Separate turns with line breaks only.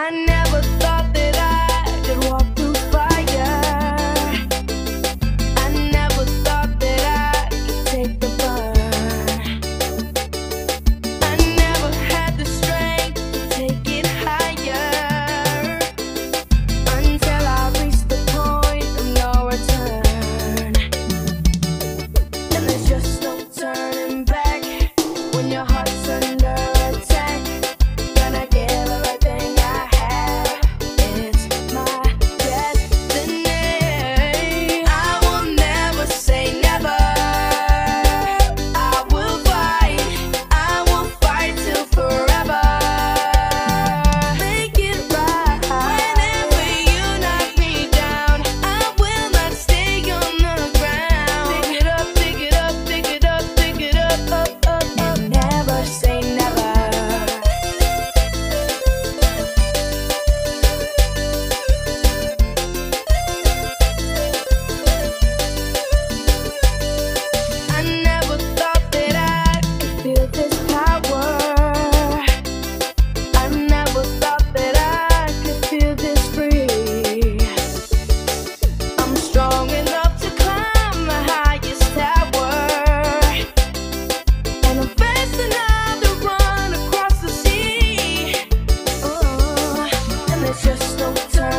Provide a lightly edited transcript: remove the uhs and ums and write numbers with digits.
I never thought that I could walk through fire. I never thought that I could take the burn. I never had the strength to take it higher until I reached the point of no return. And there's just no turning back when your heart's under attack. Gonna give everything I have. It's my destiny. I will never say never. I will fight till forever. Make it right. Whenever you knock me down, I will not stay on the ground. Pick it up, pick it up, pick it up, pick it up, up, up, up. Never say never. I never thought that I could feel this power. I never thought that I could feel this free. I'm strong enough to climb the highest tower, and I'm fast enough to run across the sea. And there's just no turning